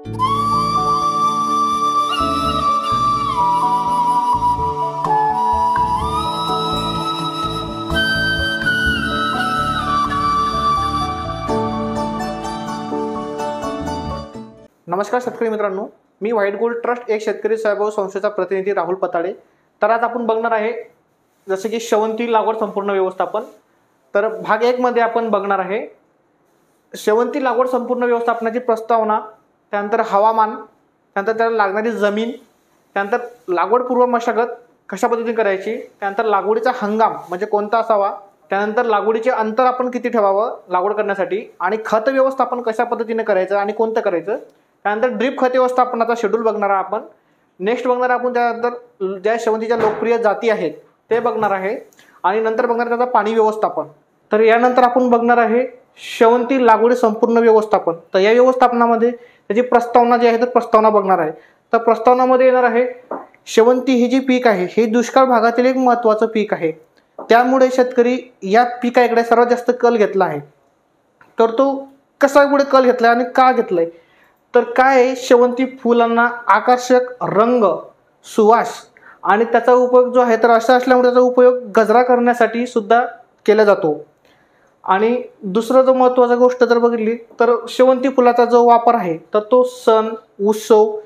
नमस्कार शेतकरी मित्रांनो, मी व्हाईट गोल्ड ट्रस्ट एक शेतकरी सहभागी संस्थेचा प्रतिनिधी राहुल पताळे। तर आज आपण बघणार आहे जसे की शेवंती लागवड संपूर्ण व्यवस्थापन। तर भाग 1 मध्ये आपण बघणार आहे शेवंती लागवड संपूर्ण व्यवस्थापनाची प्रस्तावना, त्यानंतर हवामान, त्यानंतर त्याला लागणारी जमीन, त्यानंतर लागवड पूर्व मशागत कशा पद्धतीने करायची, त्यानंतर लागवडीचा हंगाम म्हणजे कोणता असावा, त्यानंतर लागवडीचे अंतर आपण किती ठेवावं लागवड करण्यासाठी, आणि खत व्यवस्थापन कशा पद्धतीने करायचं आणि कोणतं करायचं, त्यानंतर ड्रीप खत व्यवस्थापनाचा शेड्यूल बघणार आहे आपण। नेक्स्ट बघणार आपण त्यानंतर ज्या शेवंतीच्या लोकप्रिय जाती आहेत ते बघणार आहे, आणि नंतर बघणार त्याचा पाणी व्यवस्थापन। तर यानंतर आपण बघणार आहे शेवंती लागवडी संपूर्ण व्यवस्थापन। तर या व्यवस्थापनामध्ये त्याची प्रस्तावना जी आहे तर प्रस्तावना बघणार आहे। तर प्रस्तावनामध्ये येणार आहे शेवंती ही जी पीक आहे हे दुष्काळ भागातील एक महत्त्वाचं पीक आहे, त्यामुळे शेतकरी या पिकाकडे सर्वात जास्त कल घेतला आहे। तर तो कसा पुढे कल घेतलाय आणि का घेतलाय, तर काय शेवंती फुलांना आकर्षक रंग, सुवास आणि त्याचा उपयोग जो आहे तर असा असल्यामुळे त्याचा उपयोग गजरा करण्यासाठी सुद्धा केला जातो। आणि दुसरं जो महत्त्वाचा गोष्ट जर बघितली तर शेवंती फुलाचा जो वापर आहे तर तो सण, उत्सव,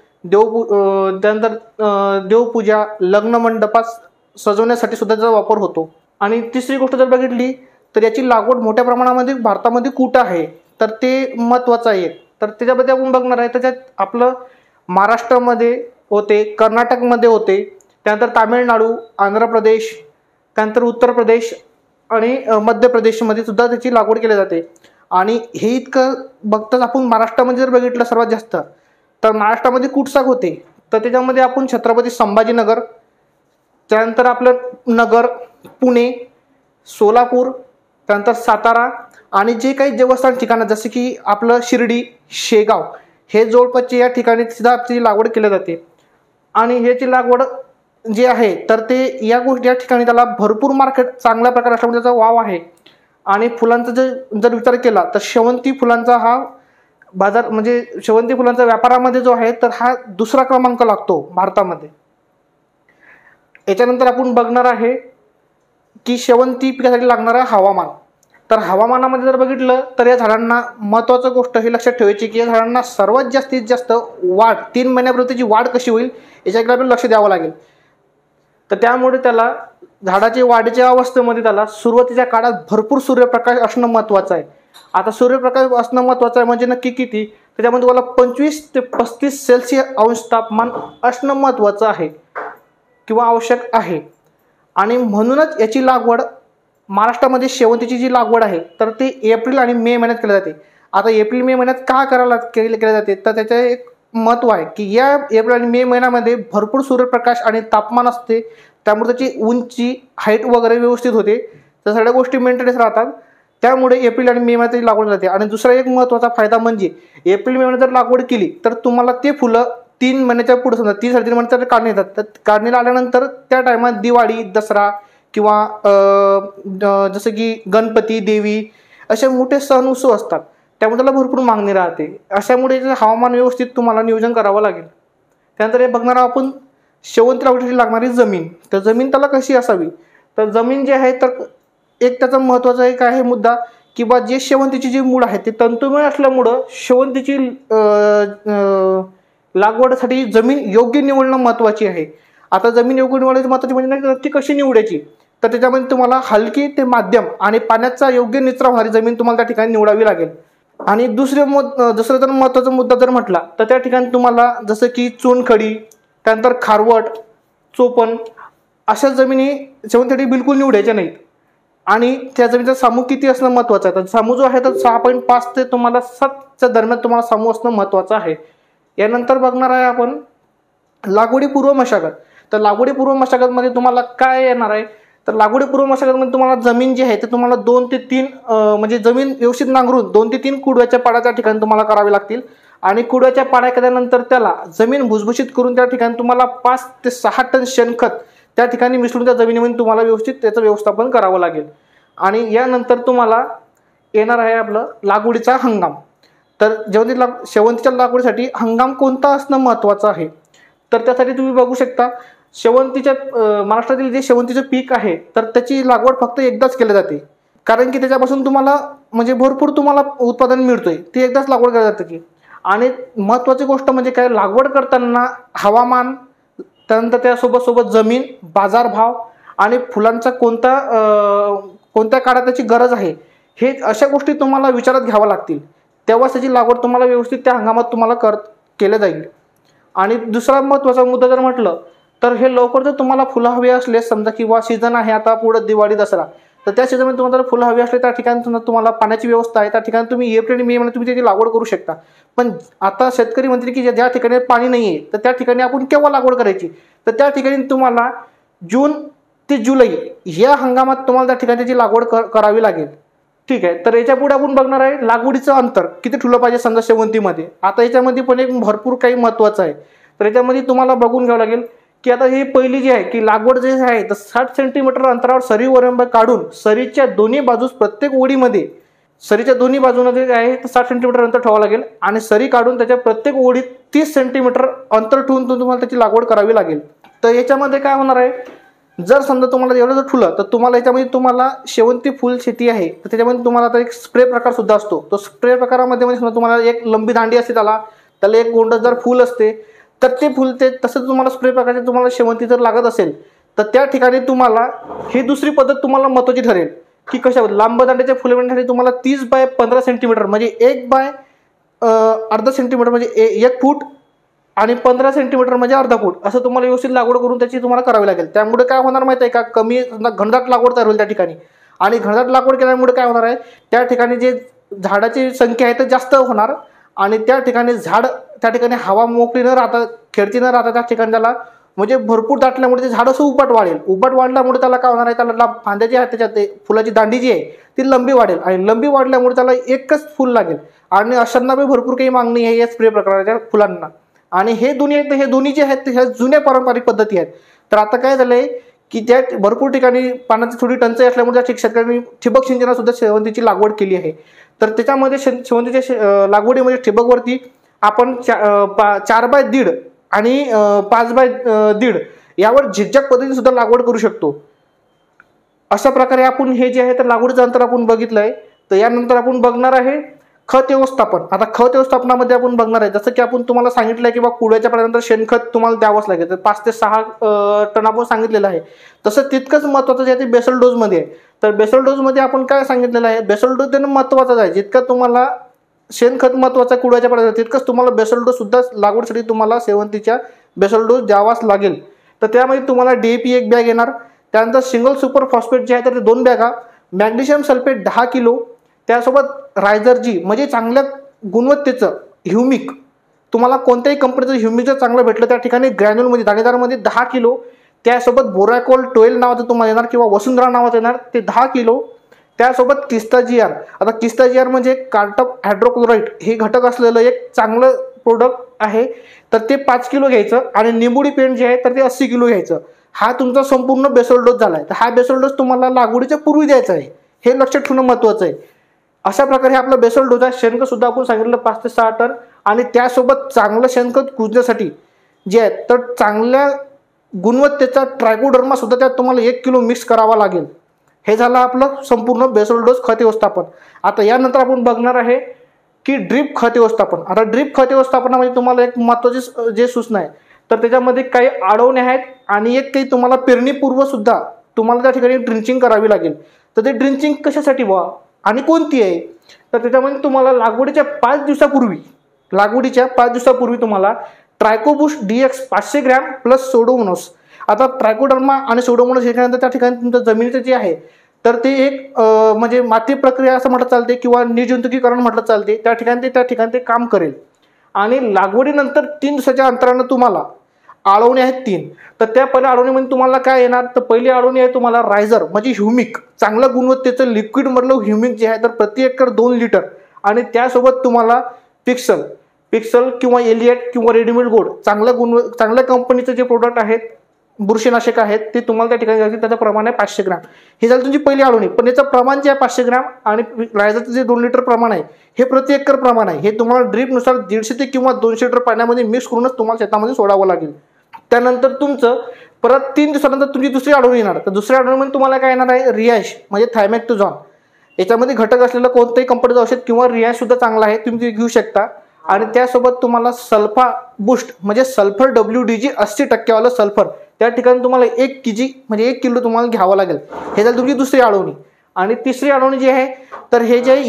त्यानंतर देवपूजा, लग्न मंडपात सजवण्यासाठी सुद्धा त्याचा वापर होतो। आणि तिसरी गोष्ट जर बघितली तर याची लागवड मोठ्या प्रमाणामध्ये भारतामध्ये कुठं आहे तर ते महत्त्वाचं आहे। तर त्याच्याबद्दल आपण बघणार आहे। त्याच्यात आपलं महाराष्ट्रामध्ये होते, कर्नाटकमध्ये होते, त्यानंतर तामिळनाडू, आंध्र प्रदेश, त्यानंतर उत्तर प्रदेश आणि मध्य प्रदेशमध्ये सुद्धा त्याची लागवड केली जाते। आणि हे इतकं बघताच आपण महाराष्ट्रामध्ये जर बघितलं सर्वात जास्त तर महाराष्ट्रामध्ये कुटसाग होते, तर त्याच्यामध्ये आपण छत्रपती संभाजीनगर, त्यानंतर आपलं नगर, पुणे, सोलापूर, त्यानंतर सातारा आणि जे काही देवस्थान ठिकाणं जसे की आपलं शिर्डी, शेगाव हे जवळपासचे या ठिकाणी सुद्धा आपली लागवड केली जाते। आणि ह्याची लागवड जे आहे तर ते या ठिकाणी त्याला भरपूर मार्केट चांगल्या प्रकारे असल्यामुळे त्याचा वाव आहे। आणि फुलांचा जर विचार केला तर शेवंती फुलांचा हा बाजार म्हणजे शेवंती फुलांचा व्यापारामध्ये जो आहे तर हा दुसरा क्रमांक लागतो भारतामध्ये। याच्यानंतर आपण बघणार आहे की शेवंती पिकासाठी लागणारा हवामान। तर हवामानामध्ये जर बघितलं तर या झाडांना महत्त्वाची गोष्ट ही लक्षात ठेवायची की या झाडांना सर्वात जास्तीत जास्त वाढ 3 महिन्यापर्यंतची वाढ कशी होईल याच्याकडे आपल्याला लक्ष द्यावं लागेल। तर त्यामुळे त्याला झाडाच्या वाढीच्या अवस्थेमध्ये त्याला सुरुवातीच्या काळात भरपूर सूर्यप्रकाश असणं महत्त्वाचं आहे। आता सूर्यप्रकाश असणं महत्त्वाचं आहे म्हणजे नक्की किती, त्याच्यामध्ये तुम्हाला 25 ते 35 सेल्सिअस अंश तापमान असणं महत्त्वाचं आहे किंवा आवश्यक आहे। आणि म्हणूनच याची लागवड महाराष्ट्रामध्ये शेवंतीची जी लागवड आहे तर ते एप्रिल आणि मे महिन्यात केली जाते। आता एप्रिल मे महिन्यात का केली जाते तर त्याचं एक महत्त्व आहे की या एप्रिल आणि मे महिन्यामध्ये भरपूर सूर्यप्रकाश आणि तापमान असते, त्यामुळे त्याची उंची, हाईट वगैरे व्यवस्थित होते, त्या सगळ्या गोष्टी मेंटेनन्स राहतात। त्यामुळे एप्रिल आणि मे महिन्यात लागवड जाते। आणि दुसरा एक महत्त्वाचा फायदा म्हणजे एप्रिल मे महिन्यात जर लागवड केली तर तुम्हाला ते फुलं 3 महिन्याच्या पुढे समजा 3-3.5 महिन्यात काढणी येतात। तर काढणीला आल्यानंतर त्या टायमात दिवाळी, दसरा किंवा जसं की गणपती, देवी असे मोठे सण उत्सव असतात, त्यामुळे त्याला भरपूर मागणी राहते। अशामुळे हवामान व्यवस्थित तुम्हाला नियोजन करावं लागेल। त्यानंतर हे बघणार आपण शेवंती लागवडीसाठी लागणारी जमीन। तर जमीन त्याला कशी असावी, तर जमीन जी आहे तर एक त्याचा महत्त्वाचा एक आहे मुद्दा की बा जे शेवंतीची जी मूळ आहे ते तंतुमय असल्यामुळं शेवंतीची लागवडीसाठी जमीन योग्य निवडणं महत्त्वाची आहे। आता जमीन योग्य निवडायची महत्त्वाची म्हणजे ती कशी निवडायची, तर त्याच्यामध्ये तुम्हाला हलकी ते माध्यम आणि पाण्याचा योग्य निचरा होणारी जमीन तुम्हाला त्या ठिकाणी निवडावी लागेल। आणि दुसरं जर महत्त्वाचा मुद्दा जर म्हटला तर त्या ठिकाणी तुम्हाला जसं की चुनखडी, त्यानंतर खारवट, चोपण अशा जमिनी शेवंतीसाठी बिलकुल निवडायच्या नाहीत। आणि त्या जमिनीचा सामू किती असणं महत्त्वाचं आहे, तर सामू जो आहे तर 6.5 ते तुम्हाला 7च्या दरम्यान तुम्हाला सामू असणं महत्त्वाचं आहे। यानंतर बघणार आहे आपण लागवडीपूर्व मशागत। तर लागवडीपूर्व मशागतमध्ये तुम्हाला काय येणार आहे, तर लागवडीपूर्व मशागतमध्ये तुम्हाला जमीन जी आहे ते तुम्हाला 2 ते 3 म्हणजे जमीन व्यवस्थित नांगरून 2 ते 3 कुडव्याच्या पाड्याच्या ठिकाणी तुम्हाला करावे लागतील। आणि कुडव्याच्या पाड्या केल्यानंतर त्याला जमीन भुसभुशीत करून त्या ठिकाणी तुम्हाला 5 ते 6 टन शेणखत त्या ठिकाणी मिसळून त्या जमिनीमध्ये तुम्हाला व्यवस्थित त्याचं व्यवस्थापन करावं लागेल। आणि यानंतर तुम्हाला येणार आहे आपलं लागवडीचा हंगाम। तर शेवंतीच्या लागवडीसाठी हंगाम कोणता असणं महत्त्वाचं आहे, तर त्यासाठी तुम्ही बघू शकता महाराष्ट्रातील जे शेवंतीचं पीक आहे तर त्याची लागवड फक्त एकदाच केली जाते, कारण की त्याच्यापासून तुम्हाला म्हणजे भरपूर तुम्हाला उत्पादन मिळतोय, ती एकदाच लागवड केली जाते की. आणि महत्त्वाची गोष्ट म्हणजे काय, लागवड करताना हवामान, त्यानंतर त्यासोबत जमीन, बाजारभाव आणि फुलांचा कोणत्या काळात त्याची गरज आहे, हे अशा गोष्टी तुम्हाला विचारात घ्याव्या लागतील. तेव्हाच त्याची लागवड तुम्हाला व्यवस्थित त्या हंगामात तुम्हाला केलं जाईल. आणि दुसरा महत्त्वाचा मुद्दा जर म्हटलं तर हे लवकर जर तुम्हाला फुलं हवी असले, समजा किंवा सीझन आहे आता पुढे दिवाळी दसरा, तर त्या सीझनमध्ये तुम्हाला जर फुलं हवी असले त्या ठिकाणी तुम्हाला पाण्याची व्यवस्था आहे, त्या ठिकाणी तुम्ही एप्रिल मे मध्ये तुम्ही त्याची लागवड करू शकता. पण आता शेतकरी म्हणतील की ज्या ठिकाणी पाणी नाही आहे तर त्या ठिकाणी आपण केव्हा लागवड करायची, तर त्या ठिकाणी तुम्हाला जून ते जुलै या हंगामात तुम्हाला त्या ठिकाणी त्याची लागवड करावी लागेल. ठीक आहे. तर याच्या पुढे आपण बघणार आहे लागवडीचं अंतर किती ठेवलं पाहिजे समजा शेवंतीमध्ये. आता याच्यामध्ये पण एक भरपूर काही महत्त्वाचं आहे. तर याच्यामध्ये तुम्हाला बघून घ्यावं लागेल की आता ही पहिली जी आहे की लागवड जे आहे तर 60 सेंटीमीटर अंतरावर सरी वरंब काढून सरीच्या दोन्ही बाजूस प्रत्येक ओळीमध्ये सरीच्या दोन्ही बाजूने जे आहे तर 60 सेंटीमीटर अंतर ठेवावं लागेल आणि सरी काढून त्याच्या प्रत्येक ओळीत 30 सेंटीमीटर अंतर ठेवून तुम्हाला त्याची लागवड करावी लागेल. तर याच्यामध्ये काय होणार आहे, जर समजा तुम्हाला एवढं जर ठुलं तर तुम्हाला याच्यामध्ये तुम्हाला शेवंती फुल शेती आहे तर त्याच्यामध्ये तुम्हाला आता एक स्प्रे प्रकार सुद्धा असतो. तो स्प्रे प्रकारामध्ये म्हणजे समजा तुम्हाला एक लंबी दांडी असते, त्याला एक गोंडसदार फुल असते, तर ते फुल तसंच तुम्हाला स्प्रे प्रकारचे तुम्हाला शेवंती जर लागत असेल तर त्या ठिकाणी तुम्हाला ही दुसरी पद्धत तुम्हाला महत्त्वाची ठरेल की कशा लांब दांड्याच्या फुलवण्यासाठी तुम्हाला 30 बाय 15 सेंटीमीटर म्हणजे 1 बाय अर्धा सेंटीमीटर म्हणजे 1 फूट आणि 15 सेंटीमीटर म्हणजे अर्धा फूट असं तुम्हाला व्यवस्थित लागवड करून त्याची तुम्हाला करावी लागेल. त्यामुळे काय होणार माहिती आहे का, कमी घनदाट लागवड तयार होईल त्या ठिकाणी. आणि घनदाट लागवड केल्यामुळे काय होणार आहे, त्या ठिकाणी जे झाडाची संख्या आहे तर जास्त होणार आणि त्या ठिकाणी हवा मोकळी न राहता खेळती न राहता त्या ठिकाणी त्याला म्हणजे भरपूर दाटल्यामुळे ते झाड असं उपाट वाढल्यामुळे त्याला काय होणार आहे, त्याला फांद्या जी आहेत त्याच्यात फुलाची दांडी जी आहे ती लंबी वाढेल आणि लंबी वाढल्यामुळे त्याला एकच फुल लागेल आणि अशांना भरपूर काही मागणी आहे या स्प्रे प्रकाराच्या फुलांना. आणि हे दोन्ही जे आहेत ह्या जुन्या पारंपरिक पद्धती आहेत. तर आता काय झालंय की त्या भरपूर ठिकाणी पाण्याची थोडी टंचाई असल्यामुळे त्या शेतकऱ्यांनी ठिबक सिंचनात सुद्धा शेवंतीची लागवड केली आहे. तर त्याच्यामध्ये शेवंतीच्या लागवडीमध्ये ठिबकवरती आपण 4 बाय 1.5 आणि 5 बाय 1.5 यावर झिकझॅक पद्धतीने सुद्धा लागवड करू शकतो. अशा प्रकारे आपण हे जे आहे तर लागवडीचं अंतर आपण बघितलंय. तर यानंतर आपण बघणार आहे खत व्यवस्थापन. आता खत व्यवस्थापनामध्ये आपण बघणार आहे जसं की आपण तुम्हाला सांगितलंय की कुड्याच्या पाण्यानंतर शेणखत तुम्हाला द्यावंच लागेल, तर 5 ते 6 टन आपण सांगितलेलं आहे. तसं तितकंच महत्त्वाचं जे आहे ते बेसल डोसमध्ये आहे. तर बेसल डोसमध्ये आपण काय सांगितलेलं आहे, बेसल डोस देणं महत्त्वाचं आहे. जितकं तुम्हाला शेणखत महत्त्वाचं आहे कुड्याच्या पाण्यात तितकंच तुम्हाला बेसल डोस सुद्धा लागवडीसाठी तुम्हाला शेवंतीच्या बेसल डोस द्यावाच लागेल. तर त्यामध्ये तुम्हाला DAP 1 बॅग येणार, त्यानंतर सिंगल सुपर फॉस्फेट जे आहे तर 2 बॅगा, मॅग्नेशियम सल्फेट 10 किलो, त्यासोबत रायझरजी म्हणजे चांगल्या गुणवत्तेचं ह्युमिक, तुम्हाला कोणत्याही कंपनीचं ह्युमिक जर चांगलं भेटलं त्या ठिकाणी ग्रॅन्युलमध्ये दाणेदारमध्ये 10 किलो, त्यासोबत बोरॅकोल 12 नावाचं तुम्हाला येणार किंवा वसुंधरा नावाचं येणार ते 10 किलो, त्यासोबत किस्टाजीआर. आता किस्टाजीआर म्हणजे कार्टप हायड्रोक्लोराईड हे घटक असलेलं एक चांगलं प्रोडक्ट आहे, तर ते 5 किलो घ्यायचं आणि निंबुडी पेंट जे आहे तर ते 80 किलो घ्यायचं. हा तुमचा संपूर्ण बेसल डोस झाला आहे. तर हा बेसल डोस तुम्हाला लागवडीच्या पूर्वी द्यायचा आहे, हे लक्षात ठेवणं महत्त्वाचं आहे. अशा प्रकारे आपला बेसल डोस आहे. शेणखत सुद्धा आपण सांगितलं 5 ते 6 टन आणि त्यासोबत चांगलं शेणखत कुजण्यासाठी जे आहे तर चांगल्या गुणवत्तेचा ट्रायकोडर्मा सुद्धा त्यात तुम्हाला 1 किलो मिक्स करावा लागेल. हे झालं आपलं संपूर्ण बेसल डोस खत व्यवस्थापन. आता यानंतर आपण बघणार आहे की ड्रीप खत व्यवस्थापन. आता ड्रीप खत व्यवस्थापनामध्ये तुम्हाला एक महत्त्वाची जे सूचना आहे तर त्याच्यामध्ये काही अडवणे आहेत आणि एक काही तुम्हाला पेरणीपूर्व सुद्धा तुम्हाला त्या ठिकाणी ड्रिंचिंग करावी लागेल. तर ते ड्रिंचिंग कशासाठी व्हावं आणि कोणती आहे, तर त्याच्यामध्ये तुम्हाला लागवडीच्या 5 दिवसापूर्वी तुम्हाला ट्रायकोबुश DX 500 ग्रॅम प्लस सोडोमोनस. आता ट्रायकोडर्मा आणि सोडोमोनस घेतल्यानंतर त्या ठिकाणी तुमचं जमिनीचं जे आहे तर ते एक म्हणजे माती प्रक्रिया असं म्हटलं चालते किंवा निर्जंतुकीकरण म्हटलं चालते, त्या ठिकाणी ते काम करेल. आणि लागवडीनंतर 3 दिवसाच्या अंतरानं तुम्हाला आळवणी आहेत 3. तर त्या पहिल्या आळवणीमध्ये तुम्हाला काय येणार, तर पहिली आळवणी आहे तुम्हाला रायझर म्हणजे ह्युमिक, चांगल्या गुणवत्तेचं लिक्विडमधलं ह्युमिक जे आहे तर प्रति एकर 2 लिटर आणि त्यासोबत तुम्हाला पिक्सल किंवा एलिएट किंवा रेडीमेड गोल्ड चांगल्या कंपनीचं जे प्रोडक्ट आहेत बुरशीनाशक आहेत ते तुम्हाला त्या ठिकाणी द्यायचे, त्याचं प्रमाण आहे 500 ग्रॅम. हे झालं तुमची पहिली आळवणी. पण याचं प्रमाण जे आहे 500 ग्रॅम आणि रायझरचं जे 2 लिटर प्रमाण आहे हे प्रति एकर प्रमाण आहे. हे तुम्हाला ड्रीपनुसार 150 ते किंवा 200 लिटर पाण्यामध्ये मिक्स करूनच तुम्हाला शेतामध्ये सोडावं लागेल. त्यानंतर तुमचं परत 3 दिवसानंतर तुमची दुसरी आळवणी येणार. तर दुसऱ्या आळवणीमध्ये तुम्हाला काय येणार आहे, रियाश म्हणजे थायमॅक्टोझॉन. याच्यामध्ये घटक असलेलं कोणतंही कंपनीचं औषध किंवा रियाश सुद्धा चांगला आहे, तुम्ही ते घेऊ शकता. आणि त्यासोबत तुम्हाला सल्फा बूस्ट म्हणजे सल्फर WDG 80% वालं सल्फर त्या ठिकाणी तुम्हाला 1 kg म्हणजे 1 किलो तुम्हाला घ्यावं लागेल. हे झालं तुमची दुसरी आळवणी. आणि तिसरी आळवणी जी आहे तर हे जे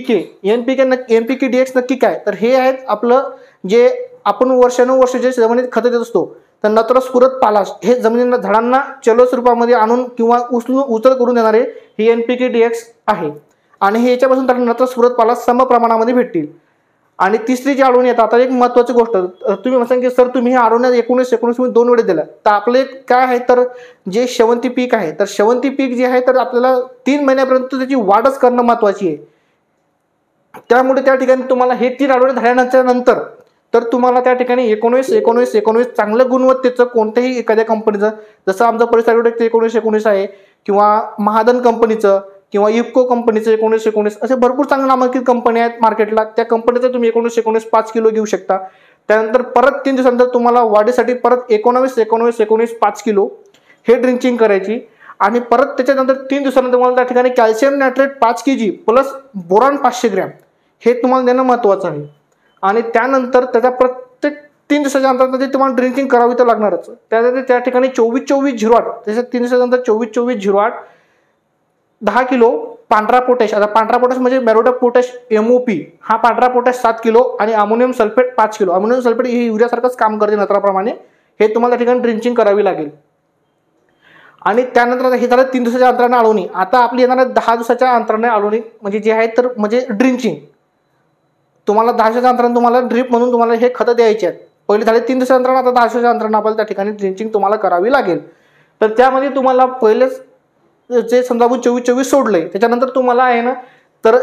NPK DX नक्की काय, तर हे आहेत आपलं जे आपण वर्षानुवर्ष जे जमिनीत खतं देत असतो. तर नत्र स्फुरत पालाश हे जमिनीला झाडांना चलोस रूपामध्ये आणून किंवा उचल करून देणारे हे NPK DX आहे. आणि हे याच्यापासून तर नत्र स्फुरत पालाश सम प्रमाणामध्ये भेटतील. आणि तिसरी जी आळवणी येतात, आता एक महत्त्वाची गोष्ट तुम्ही म्हणता की सर तुम्ही हे आळवण्यात 19 2 वेळेस दिला. तर आपले काय आहे तर जे शेवंती पीक आहे, तर शेवंती पीक जे आहे तर आपल्याला 3 महिन्यापर्यंत त्याची वाढच करणं महत्त्वाची आहे. त्यामुळे त्या ठिकाणी तुम्हाला हे 3 आळवणी झाल्यानंतर तर तुम्हाला त्या ठिकाणी 19 चांगल्या गुणवत्तेचं कोणत्याही एखाद्या कंपनीचं, जसं आमचं परिसर 19 आहे किंवा महादन कंपनीचं किंवा इफ्को कंपनीचं 19 असे भरपूर चांगल्या नामांकित कंपन्या आहेत मार्केटला. त्या कंपनीचं तुम्ही 19 5 किलो घेऊ शकता. त्यानंतर परत 3 दिवसानंतर तुम्हाला वाढीसाठी परत 19 5 किलो हे ड्रिंचिंग करायची. आणि परत त्याच्यानंतर 3 दिवसानंतर तुम्हाला त्या ठिकाणी calcium nitrate 5 kg plus boron 500 gram हे तुम्हाला देणं महत्त्वाचं आहे. आणि त्यानंतर त्याचा प्रत्येक 3 दिवसाच्या अंतरामध्ये तुम्हाला ड्रिंचिंग करावी तर लागणारच. त्या ठिकाणी 24-08 त्याच्या 3 दिवसानंतर 24-08 10 किलो पांढरा पोटॅश. आता पांढरा पोटॅश म्हणजे मॅरोडॉप पोटॅश MOP हा पांढरा पोटॅश 7 किलो आणि अमोनियम सल्फेट 5 किलो. अमोनियम सल्फेट हे युरियासारखंच काम करते नत्राप्रमाणे. हे तुम्हाला त्या ठिकाणी ड्रिंचिंग करावी लागेल. आणि त्यानंतर हे झालं 3 दिवसाच्या अंतराने आळवणी. आता आपली येणार आहे 10 दिवसाच्या अंतराने आळवणी म्हणजे जे आहे तर म्हणजे ड्रिंचिंग. तुम्हाला 10 दिवसाच्या अंतराने तुम्हाला ड्रीप म्हणून तुम्हाला हे खतं द्यायचे आहेत. पहिले झाले 3 दिवसाच्या अंतराने, आता 10 दिवसाच्या अंतराने आपल्याला त्या ठिकाणी ड्रिंचिंग तुम्हाला करावी लागेल. तर त्यामध्ये तुम्हाला पहिलेच जे समजा आपण 24 सोडलंय त्याच्यानंतर तुम्हाला आहे ना तर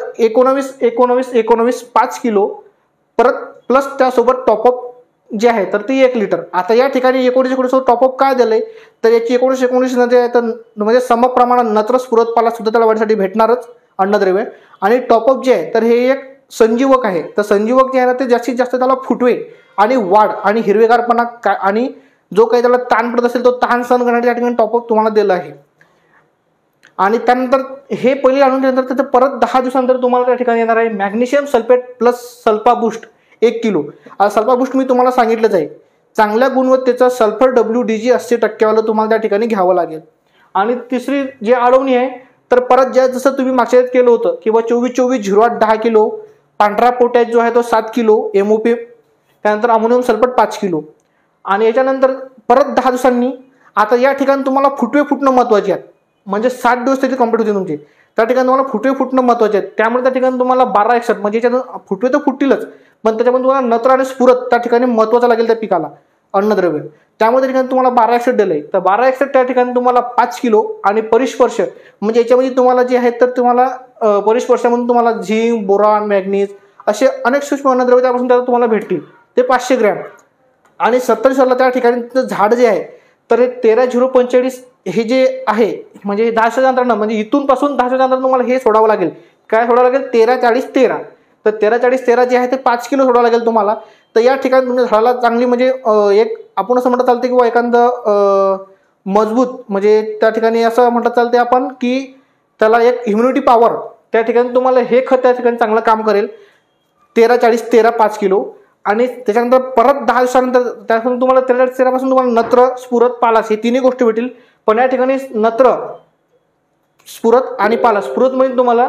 19 5 किलो परत प्लस त्यासोबत टॉपअप जे आहे तर ती 1 लिटर. आता या ठिकाणी 19 टॉपअप काय दिलंय तर याची 19 मध्ये तर म्हणजे सम प्रमाणात नत्र स्फुरत पाला सुद्धा त्याला वाढीसाठी भेटणारच अन्नद्रव्य. आणि टॉपअप जे आहे तर हे एक संजीवक आहे. तर संजीवक जे आहे ना ते जास्तीत जास्त त्याला फुटवे आणि वाढ आणि हिरवेगारपणा आणि जो काही त्याला ताण पडत असेल तो ताण सहन करण्यासाठी त्या ठिकाणी टॉपअप तुम्हाला दिलं आहे. आणि त्यानंतर हे पहिली आणून त्याचं परत 10 दिवसानंतर तुम्हाला त्या ठिकाणी येणार आहे magnesium sulphate plus sulpha boost 1 किलो. सल्फा बूस्ट मी तुम्हाला सांगितलंच आहे चांगल्या गुणवत्तेचा सल्फर WDG 80% वालं तुम्हाला त्या ठिकाणी घ्यावं लागेल. आणि तिसरी जी आळवणी आहे तर परत जसं तुम्ही मागच्या केलं होतं किंवा 24-08 10 किलो पांढरा पोटॅश जो आहे तो 7 किलो MOP, त्यानंतर अमोनियम सल्फेट 5 किलो. आणि याच्यानंतर परत 10 दिवसांनी आता या ठिकाणी तुम्हाला फुटवे फुटणं महत्त्वाचे आहेत. म्हणजे 7 दिवस त्याची कंप्लीट होते तुमची. त्या ठिकाणी तुम्हाला फुटवे फुटणं महत्त्वाचे आहेत. त्यामुळे त्या ठिकाणी तुम्हाला 12-61 म्हणजे याच्यातून फुटवे तर फुटतीलच पण त्याच्यामध्ये तुम्हाला नत्र आणि स्फुरत त्या ठिकाणी महत्त्वाचं लागेल त्या पिकाला अन्नद्रव्य. त्यामुळे त्या ठिकाणी तुम्हाला 12-61 दिलंय. तर 12-61 त्या ठिकाणी तुम्हाला 5 किलो आणि परिस्पर्श म्हणजे याच्यामध्ये तुम्हाला जे आहेत तर तुम्हाला परिस्पर्शामधून तुम्हाला झिंक बोरॉन मॅग्नीज असे अनेक सूक्ष्म अन्नद्रव्य त्यापासून त्याला तुम्हाला भेटतील ते 500 ग्रॅम. आणि 70 दिवसाला त्या ठिकाणी झाड जे आहे तर 13-0-45 हे जे आहे म्हणजे 10 दिवसाच्या अंतरानं म्हणजे इथून पासून 10 दिवसाच्या अंतरानं तुम्हाला हे सोडावं लागेल. काय सोडावं लागेल 13-40-13. तर 13-40-13 जे आहे ते 5 किलो सोडावं लागेल तुम्हाला. तर या ठिकाणी तुम्ही झाडाला चांगली म्हणजे एक आपण असं म्हणता चालते किंवा एखादं मजबूत म्हणजे त्या ठिकाणी असं म्हणता चालते आपण की त्याला एक इम्युनिटी पॉवर त्या ठिकाणी तुम्हाला हे खत त्या ठिकाणी चांगलं काम करेल. 13-40-13 5 किलो. आणि त्याच्यानंतर परत 10 दिवसानंतर त्यापासून तुम्हाला 13-13 पासून तुम्हाला नत्र स्फुरत पालास हे तिन्ही गोष्टी भेटतील. पण या ठिकाणी नत्र स्फुरत आणि पालास स्फुरत म्हणजे तुम्हाला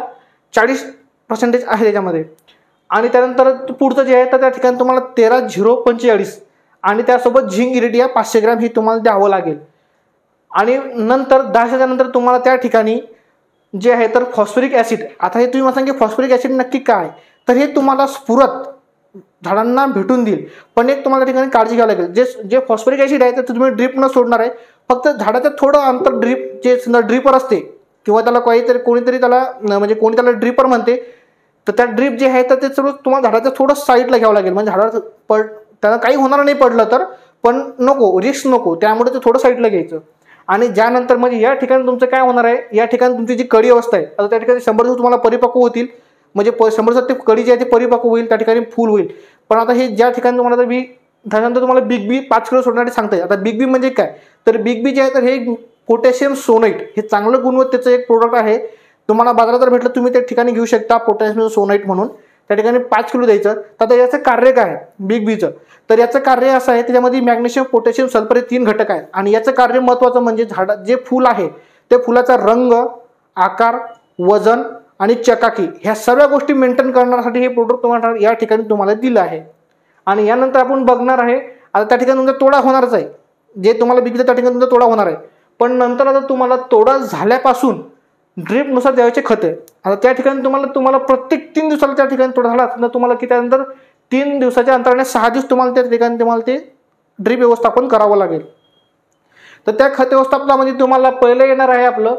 40% आहे त्याच्यामध्ये. आणि त्यानंतर पुढचं जे आहे तर त्या ठिकाणी तुम्हाला 13-0-45 आणि त्यासोबत झिंक इरिडिया 500 ग्रॅम हे तुम्हाला द्यावं लागेल. आणि नंतर 10 दिवसाच्या नंतर तुम्हाला त्या ठिकाणी जे आहे तर फॉस्फरिक ॲसिड. आता हे तुम्ही मला सांगा फॉस्फरिक ॲसिड नक्की काय तर हे तुम्हाला स्फुरत झाडांना भेटून देईल. पण एक तुम्हाला त्या ठिकाणी काळजी घ्यावी लागेल जे फॉस्फरिक ॲसिड आहे तर तुम्ही ड्रीप न सोडणार आहे. फक्त झाडाचं थोडं अंतर ड्रीप जे ड्रीपर असते किंवा त्याला कोणीतरी त्याला म्हणजे कोणी त्याला ड्रीपर म्हणते तर त्या ड्रीप जे आहे तर ते सर्व तुम्हाला झाडाचं थोडं साईडला घ्यावं लागेल. म्हणजे झाडाचं त्याला काही होणार नाही पडलं तर पण नको, रिस्क नको, त्यामुळे ते थोडं साईडला घ्यायचं. आणि ज्यानंतर म्हणजे या ठिकाणी तुमचं काय होणार आहे, या ठिकाणी तुमची जी कडी अवस्था आहे, आता त्या ठिकाणी 100 दिवस तुम्हाला परिपक्व होतील, म्हणजे 100 दिवसात ते कडी जी आहे ती परिपक्व होईल, त्या ठिकाणी फुल होईल. पण आता हे ज्या ठिकाणी तुम्हाला मी त्यानंतर तुम्हाला बिग बी 5 किलो सोडण्यासाठी सांगताय. आता बिग बी म्हणजे काय, तर बिग बी जे आहे तर हे पोटॅशियम सोनाईट हे चांगलं गुणवत्तेचं एक प्रोडक्ट आहे. तुम्हाला बाजारात जर भेटलं तुम्ही त्या ठिकाणी घेऊ शकता, पोटॅशियम सोनाईट म्हणून. त्या ठिकाणी 5 किलो द्यायचं. तर आता याचं कार्य काय आहे बिग बीचं, तर याचं कार्य असं आहे, त्याच्यामध्ये मॅग्नेशियम, पोटॅशियम, सल्फर हे 3 घटक आहेत. आणि याचं कार्य महत्त्वाचं म्हणजे जे फुल आहे ते फुलाचा रंग, आकार, वजन आणि चकाकी ह्या सर्व गोष्टी मेंटेन करण्यासाठी हे प्रोडक्ट तुम्हाला या ठिकाणी तुम्हाला दिलं आहे. आणि यानंतर आपण बघणार आहे, आता त्या ठिकाणी तुमचा तोडा होणारच आहे, जे तुम्हाला बिग बीचं त्या ठिकाणी तुमचा तोडा होणार आहे. पण नंतर आता तुम्हाला तोडा झाल्यापासून ड्रीपनुसार द्यायचे खते. आता त्या ठिकाणी तुम्हाला प्रत्येक 3 दिवसाला त्या ठिकाणी तोडा झाला तर तुम्हाला की त्यानंतर 3 दिवसाच्या अंतराने 6 दिवस तुम्हाला त्या ठिकाणी तुम्हाला ते ड्रीप व्यवस्थापन करावं लागेल. तर त्या खत व्यवस्थापनामध्ये तुम्हाला पहिलं येणार आहे आपलं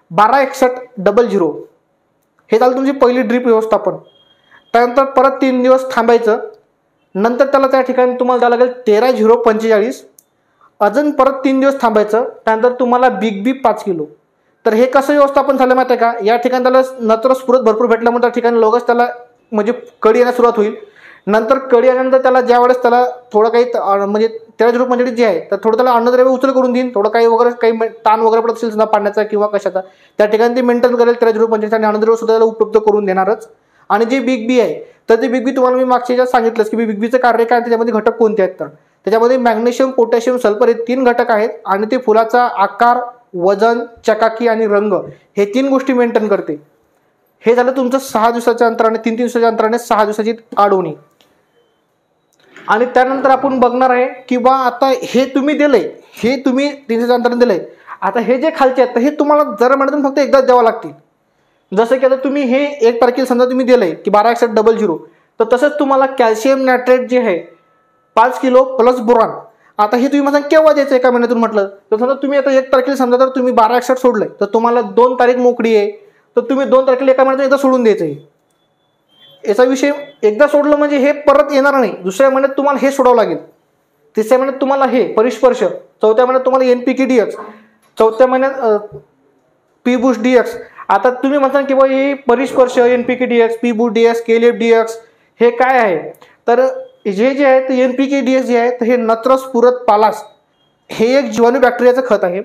126100. हे झालं तुमची पहिली ड्रीप व्यवस्थापन. त्यानंतर परत 3 दिवस थांबायचं. नंतर त्याला त्या ठिकाणी तुम्हाला द्यावं लागेल 13045. अजून परत 3 दिवस थांबायचं. त्यानंतर तुम्हाला बिग बी 5 किलो. तर हे कसं व्यवस्थापन झालं माहिती आहे का, या ठिकाणी त्याला नत्र स्फुरत भरपूर भेटल्यामुळे त्या ठिकाणी लगेच त्याला म्हणजे कडी येण्यास सुरुवात होईल. नंतर कडी आल्यानंतर त्याला ज्या वेळेस त्याला थोडं काही म्हणजे 13 जे आहे तर थोडं त्याला अन्नद्रव्य उचल करून देईन, थोडं काही वगैरे काही ताण वगैरे पडत असेल पाण्याचा किंवा कशाचा, त्या ठिकाणी ते मेंटेन करेल 13 आणि अन्नद्रव्य सुद्धा त्याला उपलब्ध करून देणारच. आणि जे बिग बी आहे तर ते बिग बी तुम्हाला मी मागच्या सांगितलंच की बिग बीचं कार्य काय, त्याच्यामध्ये घटक कोणते आहेत. तर त्याच्यामध्ये मॅग्नेशियम, पोटॅशियम, सल्फर हे 3 घटक आहेत. आणि ते फुलाचा आकार, वजन, चकाकी आणि रंग हे 3 गोष्टी मेंटेन करते. हे झालं तुमचं 6 दिवसाच्या अंतराने, 3 दिवसाच्या अंतराने 6 दिवसाची आडवणी. आणि त्यानंतर आपण बघणार आहे की बा आता हे तुम्ही दिलंय, हे तुम्ही 3 दिवसाच्या अंतराने दिलंय. आता हे जे खालचे आहेत तर हे तुम्हाला जरा महिन्यातून फक्त एकदाच द्यावं लागतील. जसं की आता तुम्ही हे 1 तारखेला समजा तुम्ही दिलंय की 126100, तर तसंच तुम्हाला कॅल्शियम नायट्रेट जे आहे 5 किलो प्लस बोरॉन. आता हे तुम्ही मला केव्हा द्यायचं एका महिन्यातून म्हटलं तर समजा तुम्ही आता 1 तारखेला समजा तर तुम्ही 1261 सोडलंय तर तुम्हाला 2 तारीख मोकळी आहे, तर तुम्ही 2 तारखेला एका महिन्यात एकदा सोडून द्यायचं आहे. याचा विषय एकदा सोडलं म्हणजे हे परत येणार नाही. दुसऱ्या महिन्यात तुम्हाला हे सोडावं लागेल. तिसऱ्या महिन्यात तुम्हाला हे परिस्पर्श, चौथ्या महिन्यात तुम्हाला NPK DX, चौथ्या महिन्यात पी बूस्ट DX. आता तुम्ही म्हणता की बा हे परिस्पर्श, NPK DX, P boost DX, केलिप DX हे काय आहे, तर जे आहे ते NPK DX जे आहे तर हे नत्र स्फुरत पालास हे एक जीवाणू बॅक्टेरियाचं खत आहे.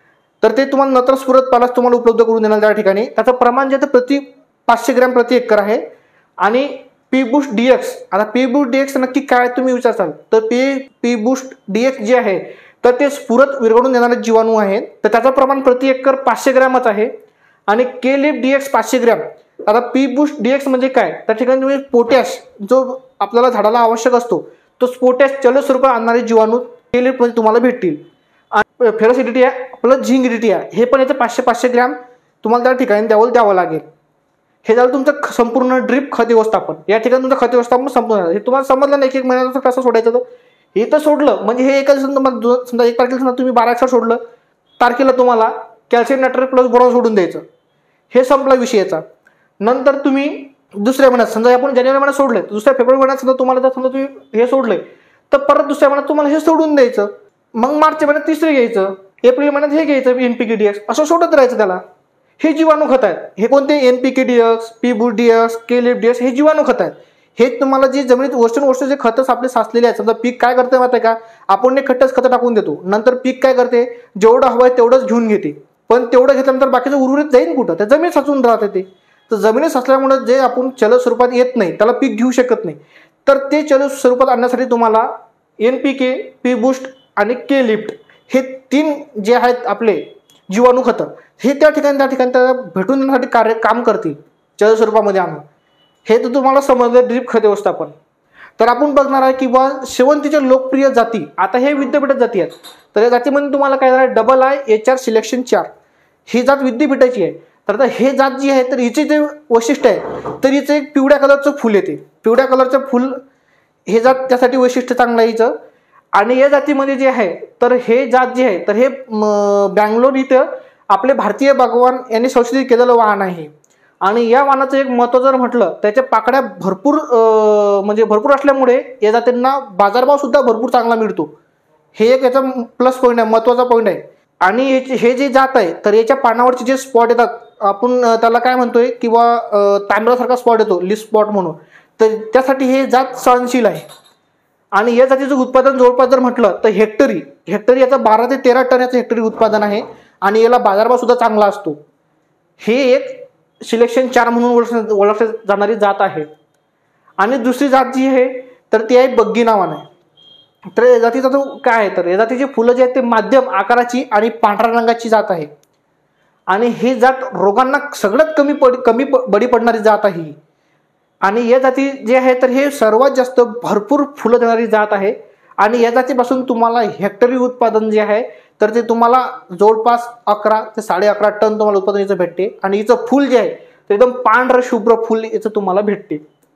तर ते तुम्हाला नत्र स्फुरत पालास तुम्हाला उपलब्ध करून देणार त्या ठिकाणी. त्याचं प्रमाण जे आहे प्रति 500 ग्रॅम प्रति एकर आहे. आणि पी बूस्ट DX, आता पी बूस्ट DX नक्की काय तुम्ही विचारसाल, तर पी बूस्ट DX जे आहे तर ते स्फुरत विरघळून देणारे जीवाणू आहेत. तर त्याचं प्रमाण प्रति एकर 500 ग्रॅमच आहे. आणि केलिप DX 500 ग्रॅम. आता पी बूस्ट DX म्हणजे काय, त्या ठिकाणी तुम्ही पोटॅश जो आपल्याला झाडाला आवश्यक असतो तो पोटॅश चल स्वरूपात आणणारे जीवाणू केलिप मध्ये तुम्हाला भेटतील. आणि फेरोसिडिटी आहे प्लस झिंगिडिटी आहे हे पण याचं 500 ग्रॅम तुम्हाला त्या ठिकाणी द्यावं लागेल. हे झालं तुमचं संपूर्ण ड्रीप खत व्यवस्थापन. या ठिकाणी तुमचं खत व्यवस्थापन संपूर्ण झालं. हे तुम्हाला समजलं नाही की 1 महिन्याचं कसं सोडायचं. तर हे तर सोडलं म्हणजे हे एका दिवसात तुम्हाला समजा 1 तारखेला समजा तुम्ही 1261 सोडलं, तारखेला तुम्हाला कॅल्शियम नायट्रेट प्लस बोरॉन सोडून द्यायचं. हे संपला विषयाचा. नंतर तुम्ही दुसऱ्या महिन्यात समजा आपण जानेवारी महिन्यात सोडलंय, दुसऱ्या फेब्रुवारी महिन्यात समजा तुम्हाला जर समजा तुम्ही हे सोडलंय तर परत दुसऱ्या महिन्यात तुम्हाला हे सोडून द्यायचं. मग मार्च महिन्यात तिसरे घ्यायचं, एप्रिल महिन्यात हे घ्यायचं NPK DX, असं सोडत राहायचं त्याला. हे जीवाणू खत आहेत. हे कोणते NPK DX, P boost DX, केलिप DX हे जीवाणू खत आहेत. हे तुम्हाला जे जमिनीत वर्ष जे खतं आपले साचलेले आहेत, समजा पीक काय करते माहिती आहे का, आपण एक खतं टाकून देतो, नंतर पीक काय करते जेवढं हवं आहे तेवढंच घेऊन घेते. पण तेवढं घेतल्यानंतर बाकीचं उर्वरित जाईल कुठं, त्या जमीन साचून राहते ते. तर जमिनीत साचल्यामुळे जे आपण चल स्वरूपात येत नाही त्याला पीक घेऊ शकत नाही. तर ते चल स्वरूपात आणण्यासाठी तुम्हाला NPK, पी बूस्ट आणि केलिप्ट हे 3 जे आहेत आपले जीवाणू खतं हे त्या ठिकाणी त्याला भेटून देण्यासाठी काम करतील चल स्वरूपामध्ये आणून. हे तर तुम्हाला समजलं ड्रीप खत व्यवस्थापन. तर आपण बघणार आहे की बा शेवंतीच्या लोकप्रिय जाती. आता हे विद्यापीठात जाती आहेत. तर या जातीमध्ये तुम्हाला काय झालं, II HR सिलेक्शन 4 ही जात विद्यापीठाची आहे. तर आता हे जात जी आहे तर हिचे जे वैशिष्ट्य आहे तर हिचं एक पिवळ्या कलरचं फुल येते. पिवळ्या कलरचं फुल हे जात त्यासाठी वैशिष्ट्य चांगलं आहे हिचं. आणि या जातीमध्ये जे आहे तर हे जात जे आहे तर हे बँगलोर इथं आपले भारतीय बागवान यांनी संशोधित केलेलं वाहन आहे. आणि या वाहनाचं एक महत्त्व जर म्हटलं त्याच्या पाकड्या भरपूर असल्यामुळे या जातींना बाजारभाव सुद्धा भरपूर चांगला मिळतो. हे एक याचा प्लस पॉईंट आहे, महत्त्वाचा पॉईंट आहे. आणि हे जे जात आहे तर याच्या पानावरचे जे स्पॉट येतात, आपण त्याला काय म्हणतोय किंवा तांबड्यासारखा स्पॉट येतो, लिस्ट स्पॉट म्हणून, तर त्यासाठी हे जात सहनशील आहे. आणि या जातीचं उत्पादन जवळपास जर म्हटलं तर हेक्टरी याचं 12 ते 13 टन याचं हेक्टरी उत्पादन आहे. आणि याला बाजारभाव सुद्धा चांगला असतो. हे एक सिलेक्शन 4 म्हणून ओळखली जाणारी जात आहे. आणि दुसरी जात जी आहे तर ती आहे बग्गी नावाने. तर या जातीचा तो काय आहे तर या जातीची फुलं जी आहेत ते मध्यम आकाराची आणि पांढऱ्या रंगाची जात आहे. आणि ही जात रोगांना सगळ्यात कमी बळी पडणारी जात आहे. आणि या जाती जे आहे तर हे सर्वात जास्त भरपूर फुलं देणारी जात आहे. आणि या जातीपासून तुम्हाला हेक्टरी उत्पादन जे आहे तर ते तुम्हाला जवळपास 11 ते 11.5 टन तुम्हाला उत्पादन याचं भेटते. आणि हिचं फुल जे आहे ते एकदम पांढरं शुभ्र फुल याचं तुम्हाला भेटते.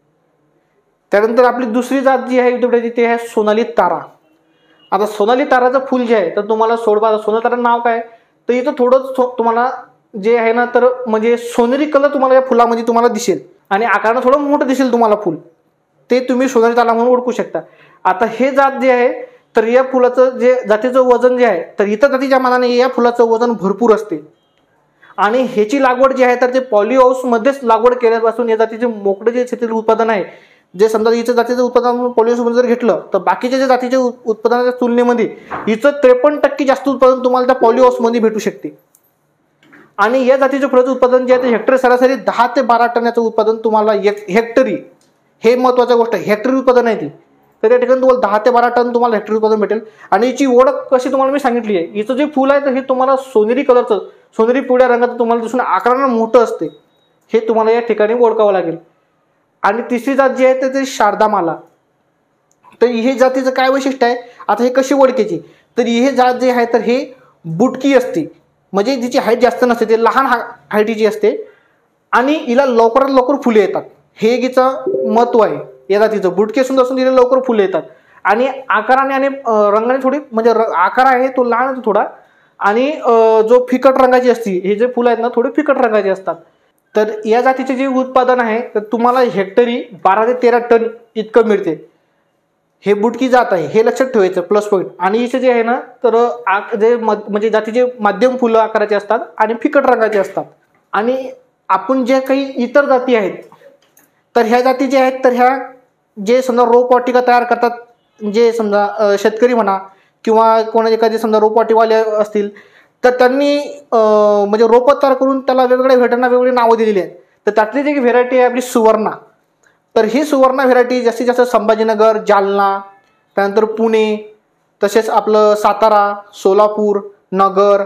त्यानंतर आपली दुसरी जात जी आहे ते आहे सोनाली तारा. आता सोनाली ताराचं फुल जे आहे तर तुम्हाला सोनाली तारा नाव काय तर इथं थोडं तुम्हाला जे आहे ना तर म्हणजे सोनेरी कलर तुम्हाला या फुलामध्ये तुम्हाला दिसेल. आणि आकारानं थोडं मोठं दिसेल तुम्हाला फुल, ते तुम्ही सोनाली तारा म्हणून ओळखू शकता. आता हे जात जे आहे तर या फुलाचं जे जातीचं वजन जे आहे तर इतर जातीच्या मानाने या फुलाचं वजन भरपूर असते. आणि ह्याची लागवड जी आहे तर ते पॉली हाऊसमध्येच लागवड केल्यापासून या जातीचे मोकळे जे शेतीतील उत्पादन आहे, जे समजा हिचं जातीचं उत्पादन पॉली हाऊसमध्ये जर घेतलं तर बाकीच्या जे जातीच्या उत्पादनाच्या तुलनेमध्ये हिचं 53% जास्त उत्पादन तुम्हाला त्या पॉली हाऊसमध्ये भेटू शकते. आणि या जातीचं फुलाचं उत्पादन जे आहे ते हेक्टरी सरासरी 10 ते 12 टन याचं उत्पादन तुम्हाला हेक्टरी, हे महत्त्वाची गोष्ट आहे, हेक्टरी उत्पादन आहे ती. तर त्या ठिकाणी तुम्हाला 10 ते 12 टन तुम्हाला हेक्टरी उत्पादन भेटेल. आणि याची ओळख कशी तुम्हाला मी सांगितली आहे, हिचं जे फुल आहे तर हे तुम्हाला सोनेरी कलरचं, सोनेरी पिवळ्या रंगाचं तुम्हाला दिसून आकारानं मोठं असते, हे तुम्हाला या ठिकाणी ओळखावं लागेल. आणि तिसरी जात जी आहे तर ते शारदामाला. तर हे जातीचं काय वैशिष्ट्य आहे, आता हे कशी ओळखायची तर हे जात जे आहे तर हे बुटकी असते, म्हणजे तिची हाईट जास्त नसते, ते लहान हाईटीची असते. आणि हिला लवकरात लवकर फुले येतात, हे हिचं महत्त्व आहे. या जातीचं बुटके सुंदर असून तिला लवकर फुले येतात. आणि आकाराने आणि रंगाने थोडी म्हणजे आकार आहे तो लहान आहे थोडा. आणि जो फिकट रंगाची असते, हे जे फुलं आहेत ना थोडे फिकट रंगाचे असतात. तर या जातीचे जे उत्पादन आहे तर तुम्हाला हेक्टरी 12 ते 13 टन इतकं मिळते. हे बुटकी जात आहे, हे लक्षात ठेवायचं प्लस पॉईंट. आणि हिचे जे आहे ना तर जे म्हणजे जातीचे मध्यम फुलं आकाराचे असतात आणि फिकट रंगाचे असतात. आणि आपण जे काही इतर जाती आहेत तर ह्या जाती ज्या आहेत तर ह्या जे समजा रोपवाटिका तयार करतात, जे समजा शेतकरी म्हणा किंवा कोणा एखादी समजा रोपवाटिकावाले असतील तर त्यांनी म्हणजे रोपं तयार करून त्याला वेगवेगळ्या व्हेरायटींना वेगवेगळी नावं दिलेली आहेत. तर त्यातली जी व्हेरायटी आहे आपली सुवर्णा, तर ही सुवर्णा व्हेरायटी जास्तीत जास्त संभाजीनगर, जालना, त्यानंतर पुणे, तसेच आपलं सातारा, सोलापूर, नगर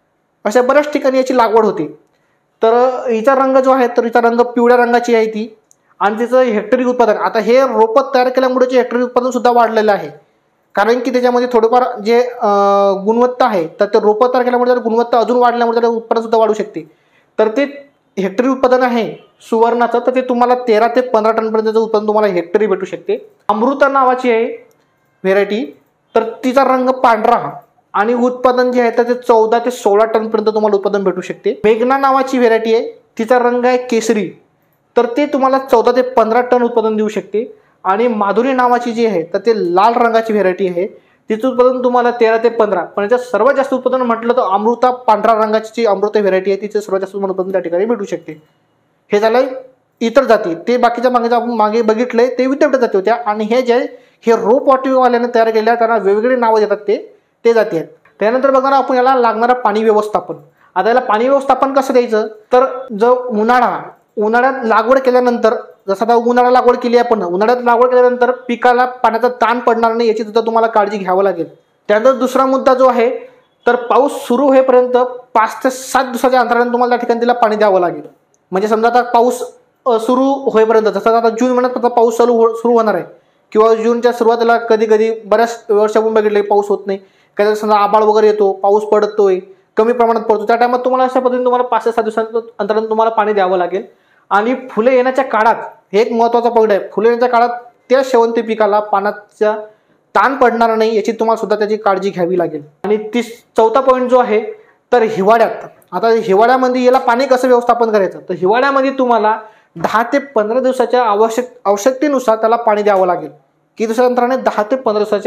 अशा बऱ्याच ठिकाणी याची लागवड होते. तर हिचा रंग जो आहे तर हिचा रंग पिवळ्या रंगाची आहे ती. आणि तिचं हेक्टरी उत्पादन, आता हे रोपं तयार केल्यामुळे जे हेक्टरी उत्पादन सुद्धा वाढलेलं आहे, कारण की त्याच्यामध्ये थोडंफार जे गुणवत्ता आहे तर ते रोपं तयार केल्यामुळे जर गुणवत्ता अजून वाढल्यामुळे त्याला उत्पादन सुद्धा वाढू शकते. तर ते हेक्टरी उत्पादन आहे सुवर्णाचं तर ते तुम्हाला 13 ते 15 टनपर्यंतचं उत्पादन तुम्हाला हेक्टरी भेटू शकते. अमृता नावाची आहे व्हेरायटी, तर तिचा रंग पांढरा आणि उत्पादन जे आहे तर ते 14 ते 16 टनपर्यंत तुम्हाला उत्पादन भेटू शकते. मेघना नावाची व्हेरायटी आहे, तिचा रंग आहे केसरी, तर ते तुम्हाला 14 ते 15 टन उत्पादन देऊ शकते. आणि माधुरी नावाची जी आहे तर ते लाल रंगाची व्हेरायटी आहे, तिचं उत्पादन तुम्हाला 13 ते 15. पण याच्यात सर्वात जास्त उत्पादन म्हटलं तर अमृता पांढऱ्या रंगाची जी अमृता व्हेरायटी आहे तिचं सर्वात जास्त उत्पादन त्या ठिकाणी भेटू शकते. हे झालं इतर जाती. ते बाकीच्या मागे बघितलंय ते विद्यापीठ जाती होत्या. आणि हे जे हे रोपवाटिकावाल्याने तयार केल्या त्यांना वेगवेगळी नावं देतात ते जाती आहेत. त्यानंतर बघा ना आपण याला लागणारं पाणी व्यवस्थापन. आता याला पाणी व्यवस्थापन कसं द्यायचं तर जो उन्हाळ्यात लागवड केल्यानंतर, जसं आता उन्हाळ्यात लागवड केली आहे आपण, उन्हाळ्यात लागवड केल्यानंतर पिकाला पाण्याचा ताण पडणार नाही याची सुद्धा तुम्हाला काळजी घ्यावं लागेल. त्यानंतर दुसरा मुद्दा जो आहे तर पाऊस सुरू होईपर्यंत 5 ते 7 दिवसाच्या अंतराने तुम्हाला त्या ठिकाणी तिला पाणी द्यावं लागेल. म्हणजे समजा आता पाऊस सुरू होईपर्यंत, जसं आता जून महिन्यात पाऊस सुरू होणार आहे किंवा जूनच्या सुरुवातीला कधी कधी बऱ्याच वर्ष आपण बघितले पाऊस होत नाही, काही समजा आभाळ वगैरे येतो, पाऊस पडतोय, कमी प्रमाणात पडतो, त्या टायमात तुम्हाला अशा पद्धतीने तुम्हाला 5 ते 7 दिवसांच्या अंतराने तुम्हाला पाणी द्यावं लागेल. आणि फुले येण्याच्या काळात हे एक महत्त्वाचा पॉईंट आहे, फुले येण्याच्या काळात त्या शेवंती पिकाला पाण्याचा ताण पडणार नाही याची तुम्हाला सुद्धा त्याची काळजी घ्यावी लागेल. आणि चौथा पॉईंट जो आहे तर हिवाळ्यात, आता हिवाळ्यामध्ये याला पाणी कसं व्यवस्थापन करायचं तर हिवाळ्यामध्ये तुम्हाला 10 ते 15 दिवसाच्या आवश्यकतेनुसार त्याला पाणी द्यावं लागेल. किती दिवसाच्या अंतराने 10 ते 15 दिवसाच्या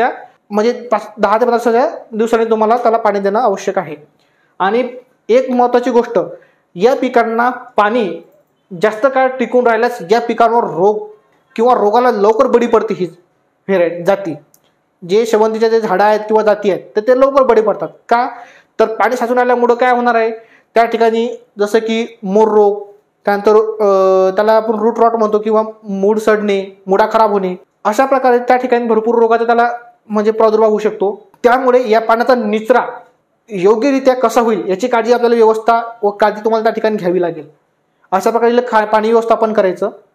म्हणजे 10 ते 15 दिवसांनी तुम्हाला त्याला पाणी देणं आवश्यक आहे. आणि एक महत्त्वाची गोष्ट, या पिकांना पाणी जास्त काळ टिकून राहिल्यास या पिकांवर रोग किंवा रोगाला लवकर बळी पडते ही व्हेरायटी जाती. जे शेवंतीच्या जे झाडं आहेत किंवा जाती आहेत तर ते लवकर बळी पडतात. का तर पाणी साचून राहिल्यामुळं काय होणार आहे, त्या ठिकाणी जसं की मोर रोग, त्यानंतर त्याला आपण रूट रॉट म्हणतो किंवा मूड सडणे, मुळा खराब होणे, अशा प्रकारे त्या ठिकाणी भरपूर रोगाचा त्याला म्हणजे प्रादुर्भाव होऊ शकतो. त्यामुळे या पाण्याचा निचरा योग्यरित्या कसा होईल याची काळजी आपल्याला व्यवस्था व काळजी तुम्हाला त्या ठिकाणी घ्यावी लागेल. अशा प्रकारे पाणी व्यवस्थापन करायचं.